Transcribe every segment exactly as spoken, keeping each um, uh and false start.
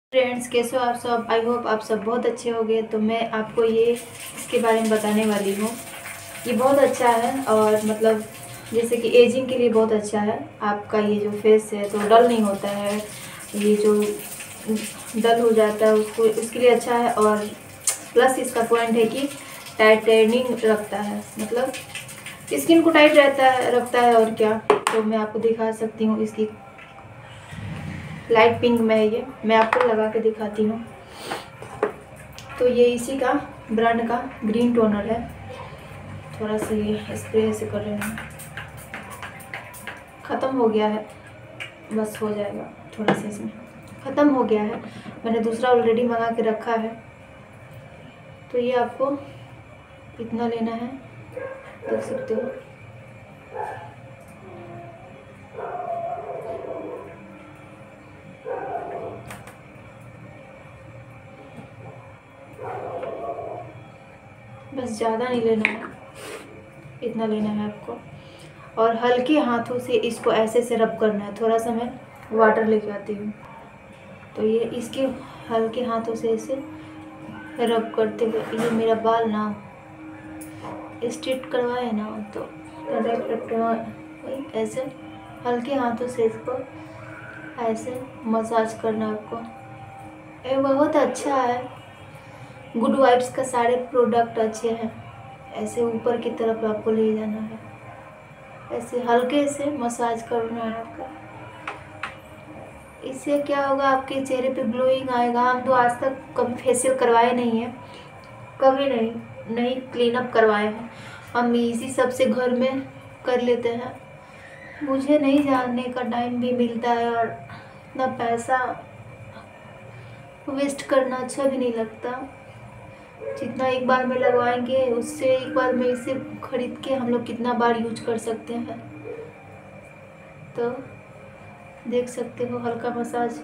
Friends, कैसे हो आप सब। आई होप आप सब बहुत अच्छे होंगे। तो मैं आपको ये इसके बारे में बताने वाली हूँ। ये बहुत अच्छा है और मतलब जैसे कि एजिंग के लिए बहुत अच्छा है। आपका ये जो फेस है तो डल नहीं होता है, ये जो डल हो जाता है उसको उसके लिए अच्छा है। और प्लस इसका पॉइंट है कि टाइटनिंग रखता है, मतलब स्किन को टाइट रहता है रखता है। और क्या, तो मैं आपको दिखा सकती हूँ। इसकी लाइट पिंक में है, ये मैं आपको लगा के दिखाती हूँ। तो ये इसी का ब्रांड का ग्रीन टोनर है। थोड़ा सा ये स्प्रे से कर रहे हैं, ख़त्म हो गया है, बस हो जाएगा थोड़ा सा। इसमें ख़त्म हो गया है, मैंने दूसरा ऑलरेडी मंगा के रखा है। तो ये आपको इतना लेना है, देख सकते हो। बस ज़्यादा नहीं लेना है, इतना लेना है आपको। और हल्के हाथों से इसको ऐसे से रब करना है। थोड़ा सा मैं वाटर लेके आती हूँ। तो ये इसके हल्के हाथों से इसे रब करते हुए, ये मेरा बाल ना स्ट्रेट करवाए ना तो ऐसे हल्के हाथों से इसको ऐसे मसाज करना आपको। ये बहुत अच्छा है। गुड वाइब्स का सारे प्रोडक्ट अच्छे हैं। ऐसे ऊपर की तरफ आपको ले जाना है, ऐसे हल्के से मसाज करना है आपको। इससे क्या होगा, आपके चेहरे पे ग्लोइंग आएगा। हम तो आज तक कभी फेशियल करवाए नहीं है, कभी नहीं नहीं क्लीन अप करवाए हैं। हम इसी सब से घर में कर लेते हैं। मुझे नहीं जानने का टाइम भी मिलता है और इतना पैसा वेस्ट करना अच्छा भी नहीं लगता। जितना एक बार में लगवाएंगे उससे एक बार में इसे खरीद के हम लोग कितना बार यूज कर सकते हैं। तो देख सकते हो हल्का मसाज।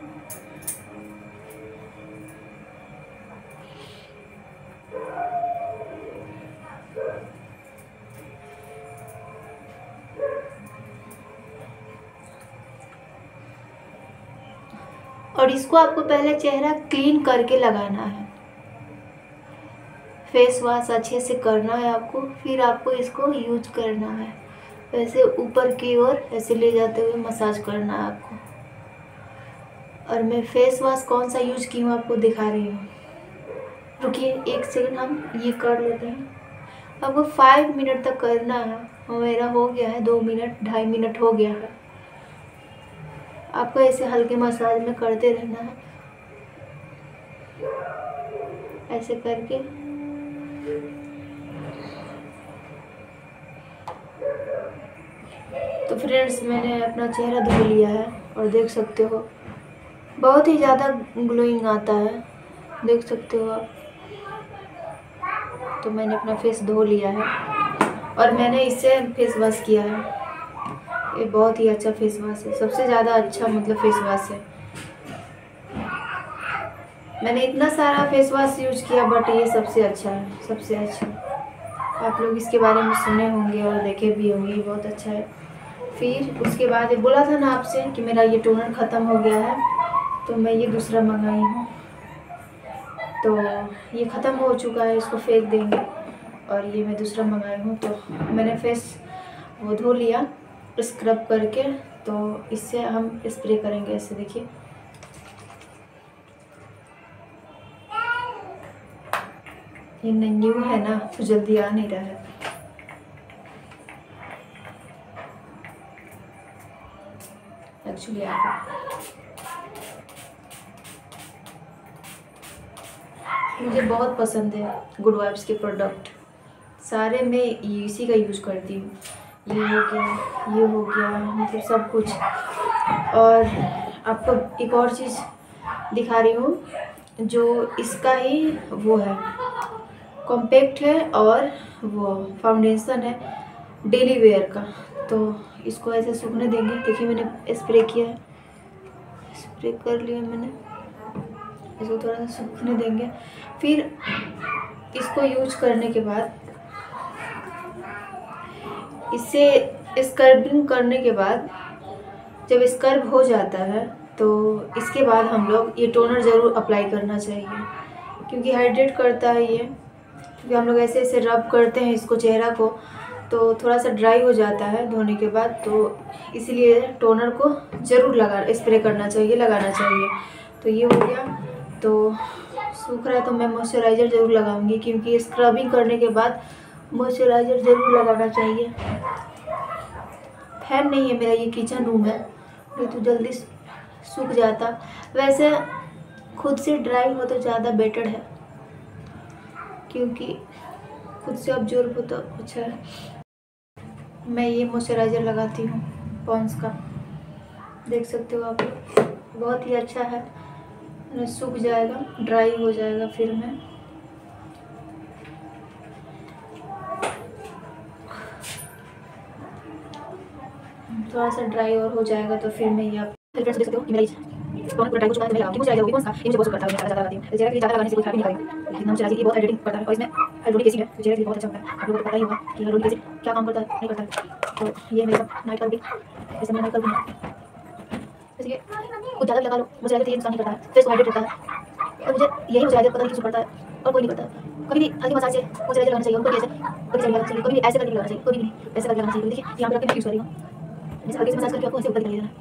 और इसको आपको पहले चेहरा क्लीन करके लगाना है, फेस वॉश अच्छे से करना है आपको, फिर आपको इसको यूज करना है। ऐसे ऊपर की ओर ऐसे ले जाते हुए मसाज करना है आपको। और मैं फेस वॉश कौन सा यूज की हूँ आपको दिखा रही हूँ। रुकिए एक सेकंड, हम ये कर लेते हैं। आपको फाइव मिनट तक करना है। मेरा हो गया है दो मिनट ढाई मिनट हो गया है। आपको ऐसे हल्के मसाज में करते रहना है, ऐसे करके। तो फ्रेंड्स, मैंने अपना चेहरा धो लिया है और देख सकते हो बहुत ही ज़्यादा ग्लोइंग आता है, देख सकते हो आप। तो मैंने अपना फेस धो लिया है और मैंने इससे फेस वॉश किया है। ये बहुत ही अच्छा फेस वॉश है, सबसे ज़्यादा अच्छा मतलब फेस वॉश है। मैंने इतना सारा फेस वॉश यूज किया बट ये सबसे अच्छा है, सबसे अच्छा। आप लोग इसके बारे में सुने होंगे और देखे भी होंगे, ये बहुत अच्छा है। फिर उसके बाद बोला था ना आपसे कि मेरा ये टोनर ख़त्म हो गया है, तो मैं ये दूसरा मंगाई हूँ। तो ये ख़त्म हो चुका है, इसको फेंक देंगे। और ये मैं दूसरा मंगाई हूँ। तो मैंने फेस वो धो लिया स्क्रब करके। तो इससे हम स्प्रे करेंगे, ऐसे देखिए। ये न्यू है ना तो जल्दी आ नहीं रहा है। एक्चुअली आप मुझे बहुत पसंद है गुड वाइब्स के प्रोडक्ट सारे। मैं इसी का यूज़ करती हूँ। ये हो गया, ये हो गया, मतलब सब कुछ। और आपको एक और चीज़ दिखा रही हूँ जो इसका ही वो है, कॉम्पैक्ट है और वो फाउंडेशन है डेली वेयर का। तो इसको ऐसे सूखने देंगे। देखिए मैंने स्प्रे किया है, स्प्रे कर लिया मैंने। इसको थोड़ा सा सूखने देंगे। फिर इसको यूज करने के बाद, इससे स्क्रबिंग करने के बाद, जब स्क्रब हो जाता है तो इसके बाद हम लोग ये टोनर ज़रूर अप्लाई करना चाहिए, क्योंकि हाइड्रेट करता है ये। क्योंकि हम लोग ऐसे ऐसे रब करते हैं इसको, चेहरा को, तो थोड़ा सा ड्राई हो जाता है धोने के बाद, तो इसलिए टोनर को ज़रूर लगा स्प्रे करना चाहिए, लगाना चाहिए। तो ये हो गया। तो सूख रहा है तो मैं मॉइस्चराइज़र ज़रूर लगाऊंगी, क्योंकि स्क्रबिंग करने के बाद मॉइस्चराइज़र ज़रूर लगाना चाहिए। फैन नहीं है मेरा, ये किचन रूम है, नहीं तो जल्दी सूख जाता। वैसे खुद से ड्राई हो तो ज़्यादा बेटर है, क्योंकि खुद से ऑब्जर्व हो तो अच्छा है। मैं ये मॉइस्चराइज़र लगाती हूँ पॉन्ड्स का, देख सकते हो आप, बहुत ही अच्छा है। सूख जाएगा, ड्राई हो जाएगा, फिर मैं थोड़ा सा ड्राई और हो जाएगा तो फिर मैं ये आप देख सकते हो कि मेरा टोनर पूरा ड्राई हो चुका है। मैं लगाऊंगी मॉइस्चराइज़र, वो कौन सा, ये मुझे बहुत करता है, मैं ज़्यादा लगाती हूँ। चेहरे के लिए ज़्यादा लगाने से कोई खराबी नहीं करेगा, लेकिन मॉइस्चराइज़र ये बहुत हाइड्रेटिंग करता है, और इसमें हाइड्रोनिक एसिड है, तो चेहरे के लिए बहुत अच्छा होता है। आप लोगों को पता ही होगा कि हाइड्रोनिक एसिड क्या काम करता है, नहीं करता है। तो ये मेरा नाइट का रूटीन, जैसे मैं नाइट का रूटीन जैसे कि कुछ ज़्यादा लगा लो, मॉइस्चराइज़र तो ये नुकसान नहीं करता है, फेस को हाइड्रेट रखता है। और मुझे यही मॉइस्चराइज़र पता नहीं क्यों करता है और कोई नहीं करता है। कभी भी हल्की मसाज से मॉइस्चराइज़र लगाना चाहिए, उनको कैसे कभी लगाना चाहिए, कभी भी ऐसे करके लगाना चाहिए, कभी भी ऐसे करके लगाना चाहिए। देखिए यहाँ पर रख के मैं यूज़ कर रही हूँ, जैसे हल्के से मसाज करके आपको ऐसे ऊपर दिखाई दे रहा है।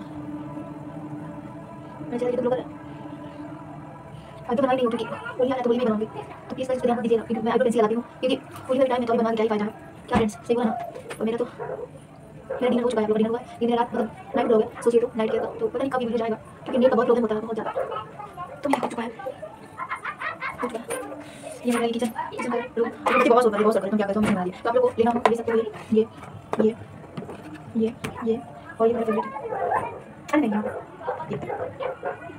मैं चेहरे की ग्लो कर आईब्रो बनाई नहीं होती, पूरी है तो पूरी नहीं बनाऊंगी, तो प्लीज़ गाइस ध्यान दीजिएगा, क्योंकि मैं आईब्रो पेंसिल लगाती हूँ, क्योंकि पूरी में टाइम में तो बना के क्या ही फायदा है। क्या फ्रेंड्स, सही बोला ना? तो मेरा तो मेरा डिनर हो चुका है, डिनर हुआ है, ये मेरा रात मतलब नाइट हो गया, सोचिए तो नाइट किया तो पता नहीं कब वीडियो जाएगा, क्योंकि नेट का बहुत प्रॉब्लम होता है बहुत ज़्यादा। तो मेरा हो चुका है, हो चुका है। ये मेरा किचन किचन का रूम, मुझे बहुत होता है, बहुत करते हैं, क्या कहते हैं, बना दिया। तो आप लोगों को लेना हो ले सकते हो, ये ये ये ये और ये मेरा फेवरेट, अरे नहीं ये